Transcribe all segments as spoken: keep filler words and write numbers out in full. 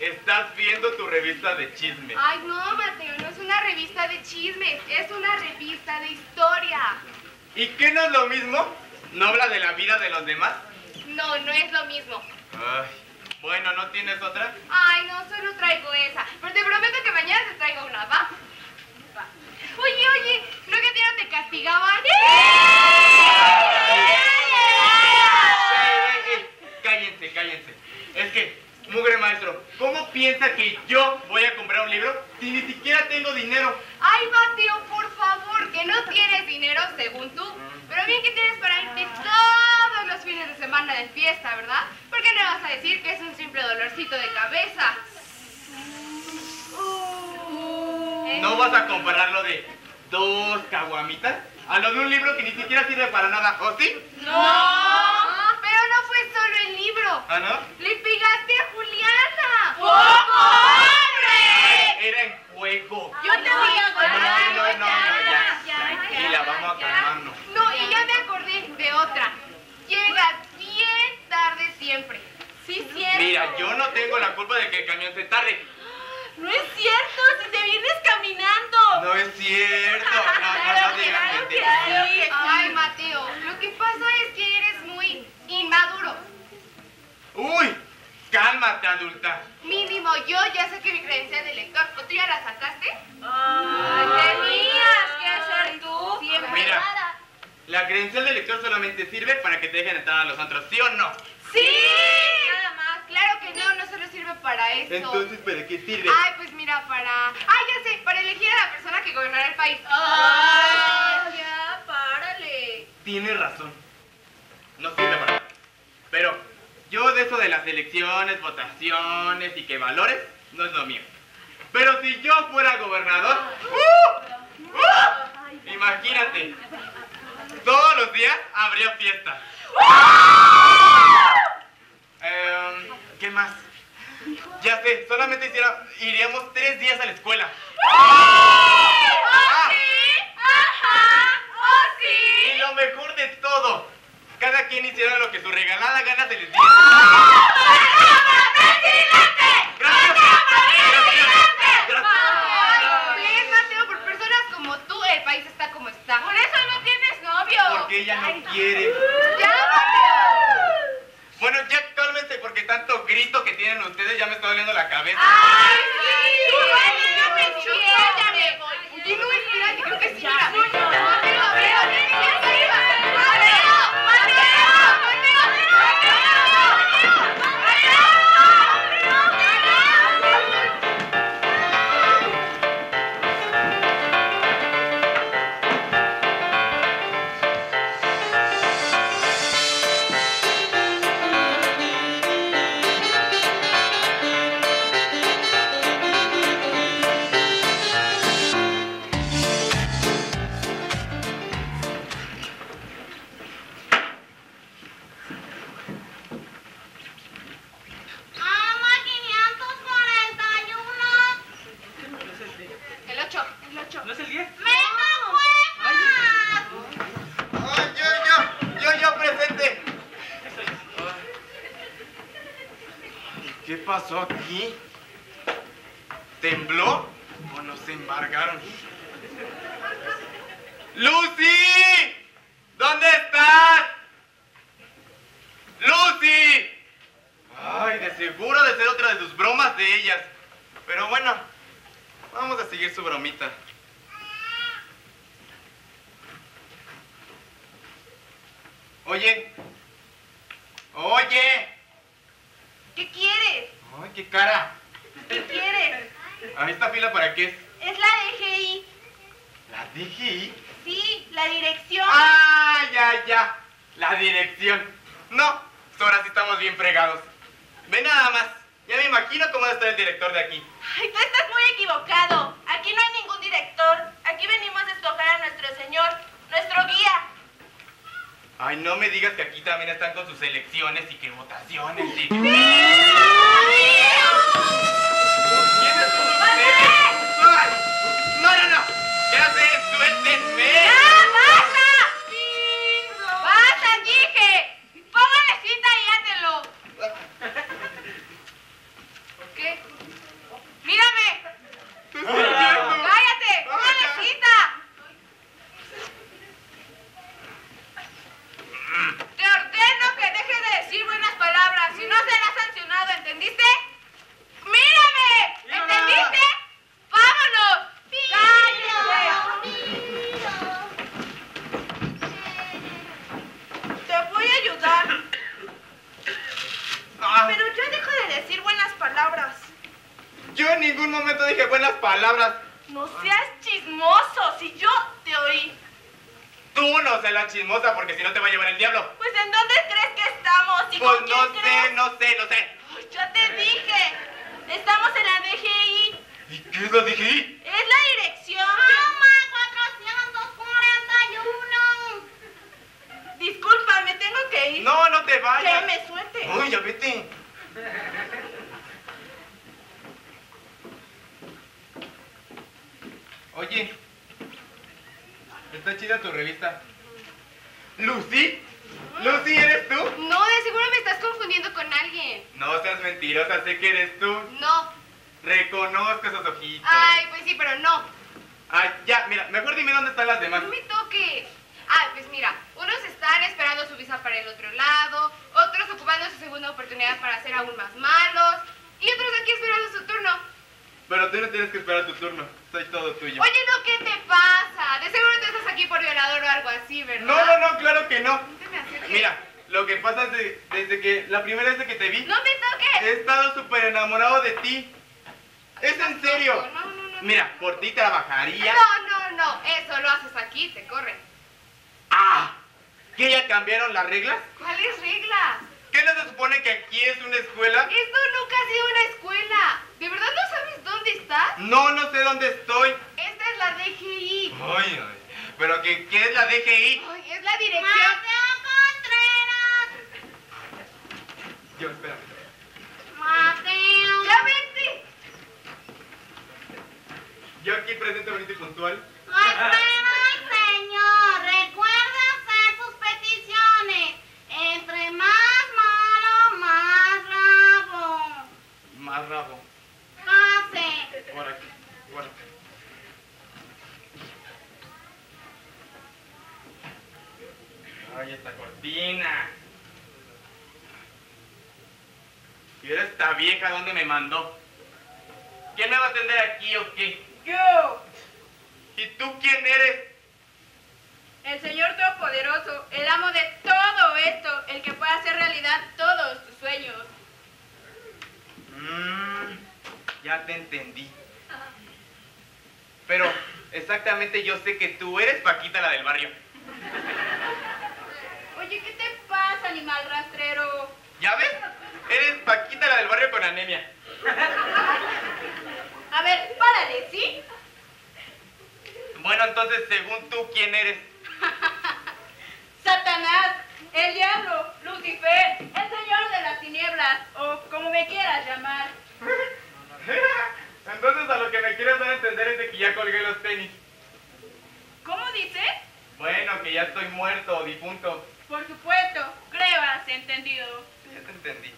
Estás viendo tu revista de chisme. Ay, no, Mateo, no es una revista de chismes, es una revista de historia. ¿Y qué no es lo mismo? ¿No habla de la vida de los demás? No, no es lo mismo. Ay, bueno, ¿no tienes otra? Ay, no, solo traigo esa. Pero te prometo que mañana te traigo una, ¿va? Va. Oye, oye, ¿no que a ti no te castigaban? Ey, ey, ey, cállense, cállense. Es que, mugre maestro, ¿cómo piensa que yo voy a comprar un libro si ni siquiera tengo dinero? Ay, Mateo, por favor, que no tienes dinero según tú. Pero bien que tienes para irte todos los fines de semana de fiesta, ¿verdad? ¿Por qué no vas a decir que es un simple dolorcito de cabeza? ¿Eh? ¿No vas a compararlo de dos caguamitas a lo de un libro que ni siquiera sirve para nada, ¿o sí? No, pero no fue solo el libro. ¿Ah, no? ¡Le pegaste a Juliana! ¡Poco hombre! Era en juego. Yo te voy a No, no, no, no, ya. ya, Tranquila, vamos a calmarnos. No, y ya me acordé de otra. Llegas bien tarde siempre. Sí, cierto. Mira, yo no tengo la culpa de que el camión se tarde. No es cierto, si te vienes caminando. No es cierto. No, no, Claro no que digas no, mentiras. claro que sí. Ay, Mateo, lo que pasa es que eres muy inmaduro. Uy, cálmate, adulta. Mínimo, yo ya saqué mi credencial de lector. ¿O tú ya la sacaste? Ay, tenías que ser tú. Siempre. Mira, la credencial de lector solamente sirve para que te dejen entrar a los antros, ¿sí o no? ¡Sí! Nada más. Claro que no, no solo sirve para eso. Entonces, ¿para qué sirve? Ay, pues mira, para... Ay, ya sé, para elegir a la persona que gobernará el país. Ay, ya, párale. Tienes razón. No sirve para nada. Pero yo de eso de las elecciones, votaciones y que valores, no es lo mío. Pero si yo fuera gobernador, ¡uh! ¡uh! Imagínate, todos los días habría fiesta. Eh, ¿Qué más? Ya sé, solamente hiciera, iríamos tres días a la escuela. Ah, ¡Ajá! ¡Oh, y sí! lo mejor de todo, cada quien hiciera lo que su regalada gana se les diera. Gracias. Ay, ¿ves, Mateo? Por personas como tú, el país está como está. Por eso no tienes novio. Porque ella no quiere. ¡Ya, Mateo! Bueno, ya cálmense porque tanto grito que tienen ustedes ya me está doliendo la cabeza. ¡Ay, sí! Bueno, yo me Sí, chupo, ya ya me me voy. voy. Oye, no, espérate, creo que sí, Ya, mira. no, no. Mateo, Mateo, Mateo, Mateo, Mateo, Ama quinientos cuarenta y uno. El ocho, el ocho. ¿No es el diez? ¡Venga, juegas! ¡Ay, yo, yo! ¡Yo, yo presente! ¿Qué pasó aquí? ¿Tembló? ¿O nos embargaron? ¡Lucy! ¿Dónde estás? ¡Lucy! Ay, de seguro de ser otra de sus bromas de ellas. Pero bueno, vamos a seguir su bromita. Oye. Oye. ¿Qué quieres? Ay, qué cara. ¿Qué quieres? ¿A esta fila para qué es? Es la D G I. ¿La D G I? Sí, la dirección. ¡Ah, ya, ya! La dirección. No, ahora sí estamos bien fregados. Ve nada más. Ya me imagino cómo va a estar el director de aquí. Ay, tú estás muy equivocado. Aquí no hay ningún director. Aquí venimos a escoger a nuestro señor, nuestro guía. Ay, no me digas que aquí también están con sus elecciones y que votaciones y... ¡Sí! ¿Quiénes son ustedes? ¡Ay! ¡No, no, no! ¡Ya sé! ¡Suéltenme! ¡Ya, basta! ¡Basta, dije! Póngale cita y átelo. ¿Qué? dije buenas palabras. No seas chismoso, si yo te oí. Tú no seas la chismosa porque si no te va a llevar el diablo. Pues ¿en dónde crees que estamos? ¿Y Pues con quién no sé, crees? no sé, no sé. Ay, ya te dije. Estamos en la D G I. ¿Y qué es la D G I? Es la dirección. cuatrocientos cuarenta y uno. Disculpa, me tengo que ir. No, no te vayas. Que me suelte. Uy, ya vete. Oye, está chida tu revista. ¿Lucy? ¿Lucy eres tú? No, de seguro me estás confundiendo con alguien. No seas mentirosa, sé que eres tú. No. Reconozco esos ojitos. Ay, pues sí, pero no. Ay, ya, mira, mejor dime dónde están las demás. No me toques. Ah, pues mira, unos están esperando su visa para el otro lado, otros ocupando su segunda oportunidad para ser aún más malos, y otros aquí esperando su turno. Pero tú no tienes que esperar tu turno, soy todo tuyo. Oye, no, ¿qué te pasa? De seguro tú estás aquí por violador o algo así, ¿verdad? No, no, no, claro que no. No te me acerques. Mira, lo que pasa es de- desde que la primera vez que te vi, ¡No me toques! he estado súper enamorado de ti. Es en serio. No, no, no. Mira, por ti trabajaría. No, no, no, eso lo haces aquí, te corren. ¡Ah! ¿Que ya cambiaron las reglas? ¿Cuáles reglas? ¿Qué no se supone que aquí es una escuela? Esto nunca ha sido una escuela. ¿De verdad no sabes dónde estás? No, no sé dónde estoy. Esta es la D G I. Ay, ay. ¿Pero qué, qué es la D G I? Ay, es la dirección. Contreras! Yo, espérame. Mateo. ¡Ya vete! Yo aquí presente, bonito y puntual. Espera el señor, recuerda hacer sus peticiones. Entre más malo, más rabo. Más rabo. Pase. Por aquí. Por aquí. Ay, esta cortina. ¿Y ahora esta vieja dónde me mandó? ¿Quién me va a atender aquí o qué? Yo, ¿Y tú quién eres? el Señor Todopoderoso, el amo de todo esto, el que puede hacer realidad todos tus sueños. Mmm, ya te entendí. Pero exactamente yo sé que tú eres Paquita, la del barrio. Oye, ¿qué te pasa, animal rastrero? ¿Ya ves? Eres Paquita, la del barrio con anemia. A ver, párale, ¿sí? Bueno, entonces, según tú, ¿quién eres? Satanás, el diablo, Lucifer, el señor de las tinieblas, o como me quieras llamar. Entonces, a lo que me quieres dar a entender es de que ya colgué los tenis. ¿Cómo dice? Bueno, que ya estoy muerto o difunto. Por supuesto, creo has entendido. Ya te entendí.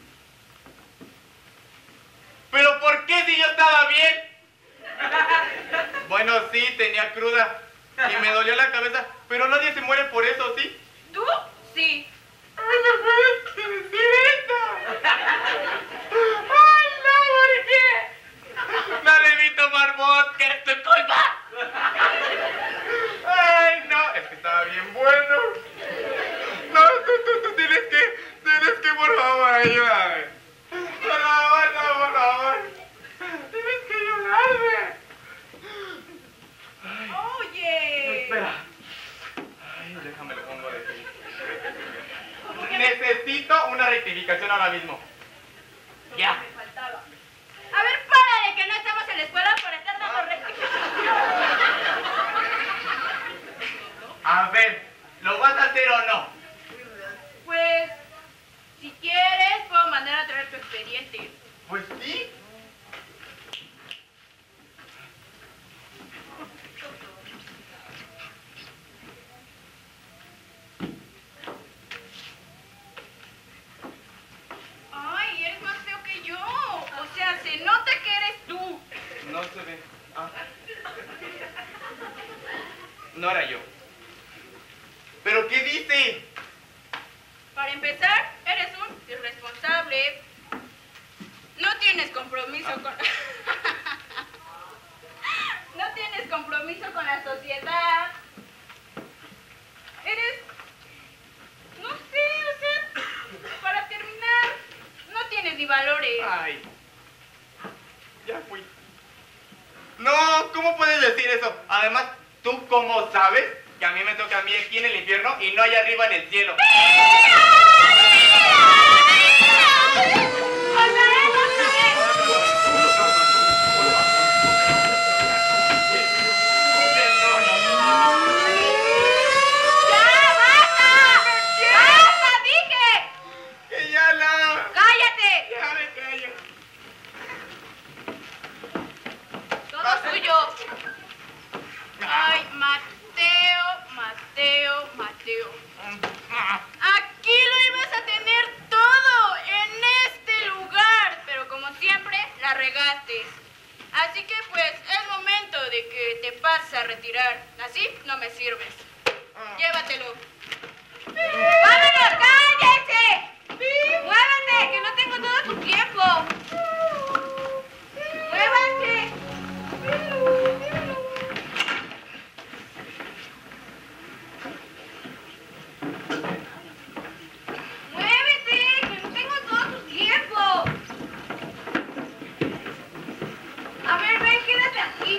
¿Pero por qué si yo estaba bien? Bueno, sí, tenía cruda y me dolió la cabeza, pero nadie se muere por eso, ¿sí? ¿Tú? Sí. ¡Ay, no puedes decir esto! ¡Ay, no, por qué! ¡No debí tomar vodka, es tu culpa! ¡Ay, no! Es que estaba bien bueno. No, tú, tú, tú tienes que, tienes que, por favor, ayúdame. Por favor, no, por favor. Tienes que ayudarme. Oye. Espera. Ay, déjame lo pongo de aquí. Necesito una rectificación ahora mismo. Ya. Me faltaba. A ver, párale, que no estamos en la escuela por estar dando rectificación. A ver, ¿lo vas a hacer o no? Pues, si quieres, puedo mandar a traer tu expediente. Pues sí. Ay, eres más feo que yo. O sea, se nota que eres tú. No se ve. Ah. No era yo. ¿Pero qué dice? Para empezar, eres un irresponsable. No tienes compromiso con... No tienes compromiso con la sociedad. Eres... No sé, o sea, para terminar, no tienes ni valores. Ay. Ya fui. ¿Tú cómo sabes que a mí me toca a mí aquí en el infierno y no allá arriba en el cielo? Ay, Mateo, Mateo, Mateo. Aquí lo ibas a tener todo en este lugar, pero como siempre la regaste. Así que pues es momento de que te pases a retirar. Así no me sirves. Llévatelo. ¡Vámonos! ¡Cállense! ¡Muévanse! Que no tengo todo tu tiempo. ¡Muévanse! A ver, ven, quédate aquí.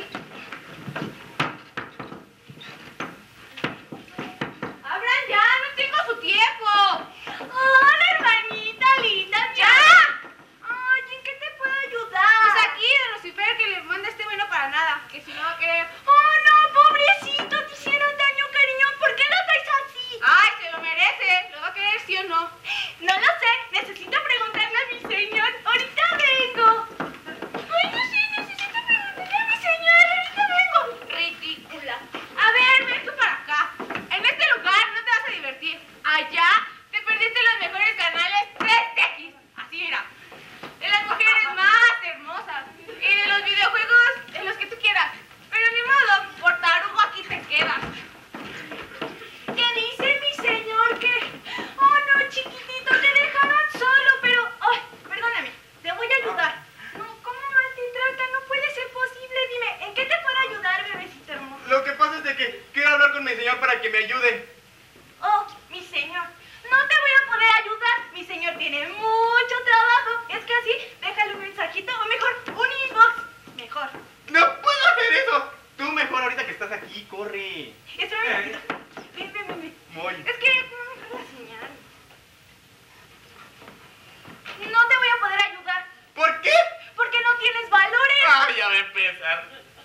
Abran ya, no tengo su tiempo. Hola, hermanita linda, ya. Ay, ¿en qué te puedo ayudar? Pues aquí, de Lucifer, que le manda este bueno para nada. Que si no va a querer. Oh, no, pobrecito, te hicieron daño, cariño. ¿Por qué lo traes así? Ay, se lo merece. ¿Lo va a querer sí o no? No lo sé, necesito preguntarle a mi señor. Ahorita vengo. Ay, no sé, necesito preguntarle a mi señor. Ahorita vengo. Ridícula. A ver, ven tú para acá. En este lugar no te vas a divertir. Allá te perdiste los mejores canales tres X. Así mira. De las mujeres más hermosas. Y de los videojuegos de los que tú quieras. Pero ni modo, por tarugo aquí te quedas. ¿Qué dice mi señor? Que... Oh, no, chiquitito, te dejaron solo, pero... Ay, perdóname, te voy a ayudar. No, ¿cómo mal te trata? No puede ser posible. Dime, ¿en qué te puedo ayudar, bebecito hermoso? Lo que pasa es de que quiero hablar con mi señor para que me ayude. Oh, mi señor, no te voy a poder ayudar. Mi señor tiene mucho trabajo. Es que así, déjale un mensajito o mejor, un inbox. Mejor. ¡No puedo hacer eso! Tú mejor ahorita que estás aquí, corre. Espera un ratito. Ven, ven, ven, ven. Voy. Es que no me deja la señal. No te voy a poder ayudar. ¿Por qué? Porque no tienes valores. Ay, ya va a empezar.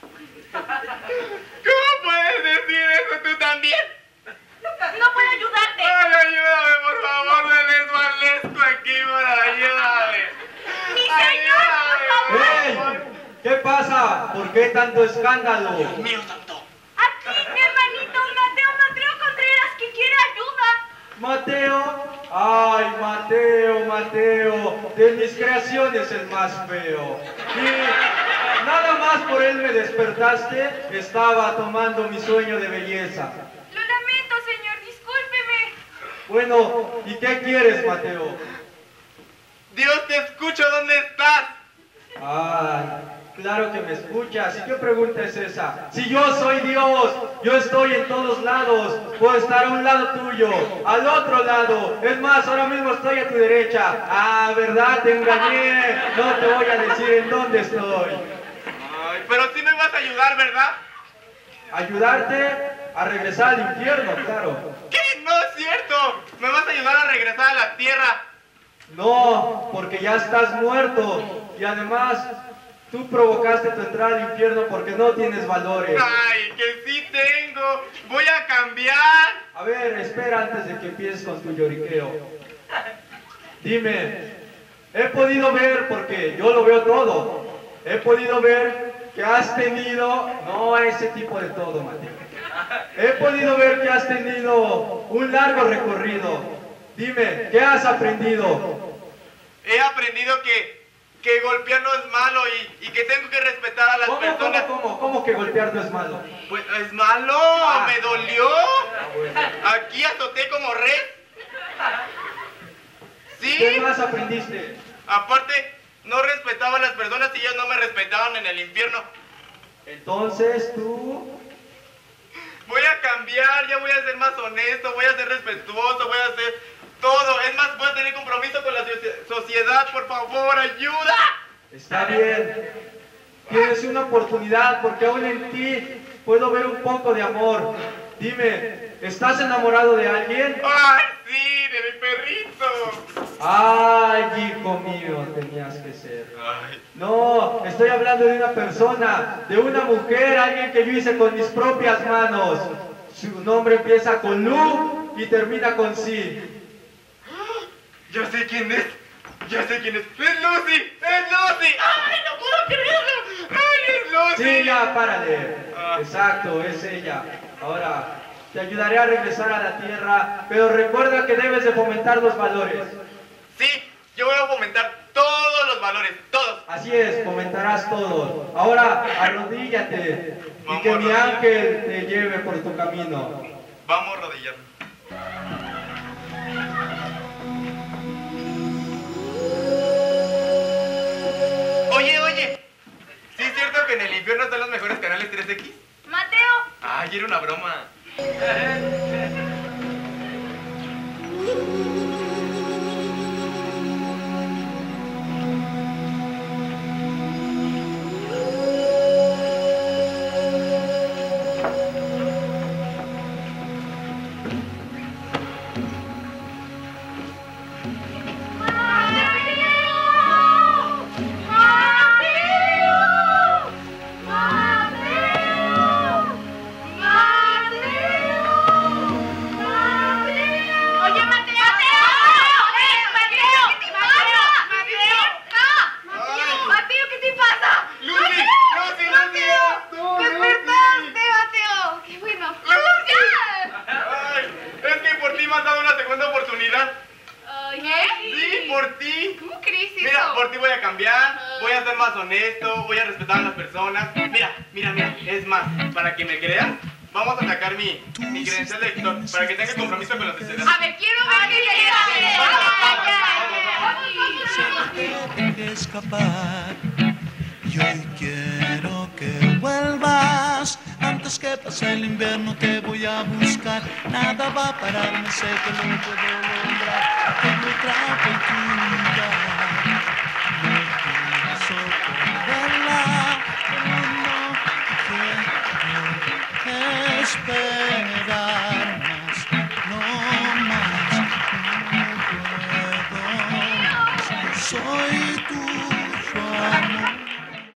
¿Cómo puedes decir eso tú también? No puedo ayudarte. Ay, ayúdame, por favor, me desvanezco aquí, por ayúdame. Mi señor, por favor. ¡Ey! ¿Qué pasa? ¿Por qué tanto escándalo? Dios mío, santo. Aquí, mi hermanito, Mateo, Mateo Contreras, que quiere ayuda. Mateo, ay Mateo, Mateo, de mis creaciones el más feo. Y nada más por él me despertaste, estaba tomando mi sueño de belleza. Lo lamento, señor, discúlpeme. Bueno, ¿y qué quieres, Mateo? Dios, te escucho, ¿dónde estás? Ay, claro que me escuchas. ¿Y qué pregunta es esa? Si yo soy Dios, yo estoy en todos lados. Puedo estar a un lado tuyo, al otro lado. Es más, ahora mismo estoy a tu derecha. Ah, ¿verdad? Te engañé. No te voy a decir en dónde estoy. Ay, pero sí me vas a ayudar, ¿verdad? Ayudarte a regresar al infierno, claro. ¿Qué? No es cierto. Me vas a ayudar a regresar a la tierra. No, porque ya estás muerto. Y además, tú provocaste tu entrada al infierno porque no tienes valores. Ay, que sí tengo. Voy a cambiar. A ver, espera antes de que empieces con tu lloriqueo. Dime, he podido ver, porque yo lo veo todo, he podido ver que has tenido, no ese tipo de todo, Mateo. He podido ver que has tenido un largo recorrido. Dime, ¿qué has aprendido? He aprendido que, que golpear no es malo y, y que tengo que respetar a las ¿Cómo, personas. cómo, cómo? ¿Cómo que golpear no es malo? Pues es malo, Ah. me dolió. Ah, bueno. Aquí azoté como res. Sí. ¿Qué más aprendiste? Aparte, no respetaba a las personas y ellos no me respetaban en el infierno. Entonces tú... Voy a cambiar, ya voy a ser más honesto, voy a ser respetuoso, voy a hacer todo. Es más, voy a tener compromiso con la socie- sociedad, por favor, ayuda. Está bien. Tienes una oportunidad porque aún en ti puedo ver un poco de amor. Dime, ¿estás enamorado de alguien? ¡Ay, sí! ¡De mi perrito! Ay, hijo mío, tenías que ser. Ay. No, estoy hablando de una persona, de una mujer, alguien que yo hice con mis propias manos. Su nombre empieza con Lu y termina con Si. Ya sé quién es. Ya sé quién es. ¡Es Lucy! ¡Es Lucy! ¡Ay, no puedo creerlo! ¡Ay, es Lucy! Sí, ya, párale. Ah. Exacto, es ella. Ahora, te ayudaré a regresar a la tierra, pero recuerda que debes de fomentar los valores. Sí, yo voy a fomentar todos los valores, todos. Así es, fomentarás todos. Ahora, arrodíllate y Vamos, que mi arrodilla. ángel te lleve por tu camino. Vamos a rodillar. Oye, oye. ¿Sí es cierto que en el infierno están los mejores canales tres equis? Mateo, Ay, era una broma. oye, Mateo. ¡Eh, Mateo! ¡Mateo! ¡Mateo! ¡Mateo, qué te pasa! ¡Lucy! ¡Lucy, Lucy! ¡Despertaste, Mateo! ¡Qué bueno! ¡Ya! Ay, es que por ti me has dado una segunda oportunidad. ¿Qué? Sí, por ti. ¿Cómo crees eso? Mira, por ti voy a cambiar, voy a ser más honesto, voy a respetar a las personas. Mira, mira, mira, es más, para que me creas, vamos a sacar mi, mi credencial de lector, para que tenga compromiso con los escenarios. A ver, quiero ver qué te Se te deje escapar y hoy quiero que vuelvas. Antes que pase el invierno te voy a buscar. Nada va a pararme, sé que lo puedo lograr. Tengo otra oportunidad. No pienso perderla, pero no quiero esperar más. No más, no puedo. Soy tú.